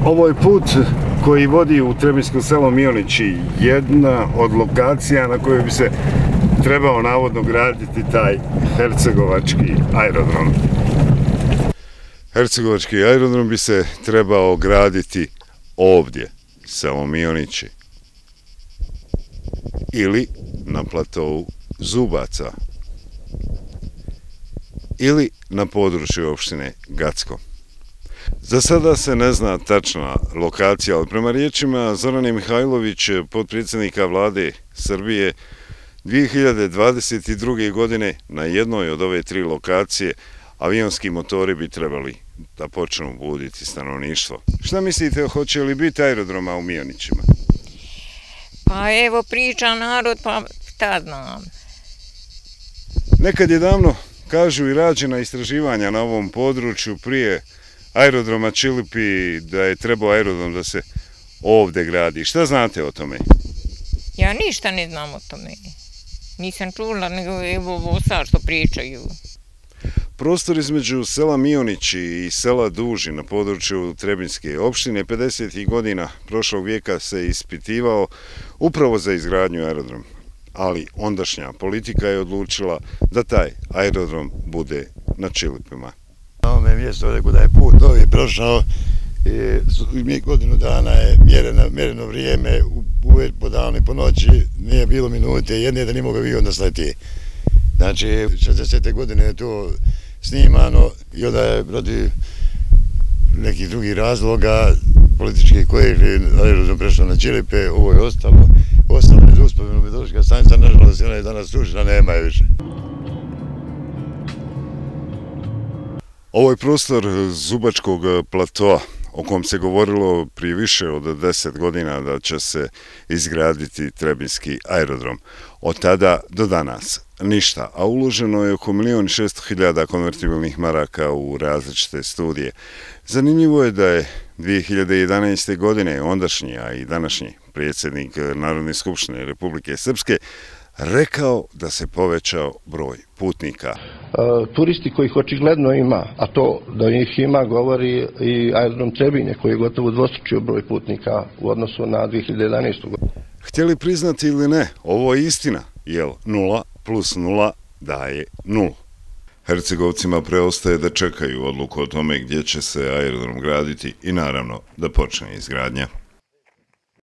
Ovo je put koji vodi u Trebinjsko selo Mionići, jedna od lokacija na kojoj bi se trebao navodno graditi taj hercegovački aerodrom. Hercegovački aerodrom bi se trebao graditi ovdje, selo Mionići, ili na platovu Zubaca, ili na području opštine Gacko. Za sada se ne zna tačna lokacija, ali prema riječima Zorane Mihajlović, potpredsjednika vlade Srbije, 2022. godine na jednoj od ove tri lokacije avionski motori bi trebali da počnu buditi stanovništvo. Šta mislite, hoće li biti aerodroma u Mionićima? Pa evo priča narod, pa šta znam. Nekad je davno, kažu, i rađena istraživanja na ovom području prije aerodroma Čilipi, da je trebao aerodrom da se ovdje gradi. Šta znate o tome? Ja ništa ne znam o tome. Nisam čula, nego evo ovo sad što pričaju. Prostor između sela Mionići i sela Duži na području Trebinjske opštine 50. godina prošlog vijeka se ispitivao upravo za izgradnju aerodroma. Ali ondašnja politika je odlučila da taj aerodrom bude na Čilipima. Na ovome mjestu da je put novi prošao, godinu dana je mjereno vrijeme, uvijek po danu i po noći, nije bilo minute jedne da nije mogao avion da sleti. Znači, 60. godine je to snimano i onda je radi nekih drugih razloga političkih koji je aerodrom prešao na Čilipe, ovo je ostalo iz uspomenu meteorološka stanica, nažalost ona je danas tužna, nema je više. Ovo je prostor Zubačkog platoa, o kom se govorilo prije više od 10 godina da će se izgraditi Trebinjski aerodrom. Od tada do danas ništa, a uloženo je oko 1.600.000 konvertibilnih maraka u različite studije. Zanimljivo je da je 2011. godine ondašnji, a i današnji predsjednik Narodne skupštine Republike Srpske rekao da se povećao broj putnika. Turisti kojih očigledno ima, a to da ih ima govori i aerodrom Trebinje koji je gotovo dvostručio broj putnika u odnosu na 2011. godinu. Htjeli priznati ili ne, ovo je istina, jer 0 plus 0 daje 0. Hercegovcima preostaje da čekaju odluku o tome gdje će se aerodrom graditi i naravno da počne izgradnja.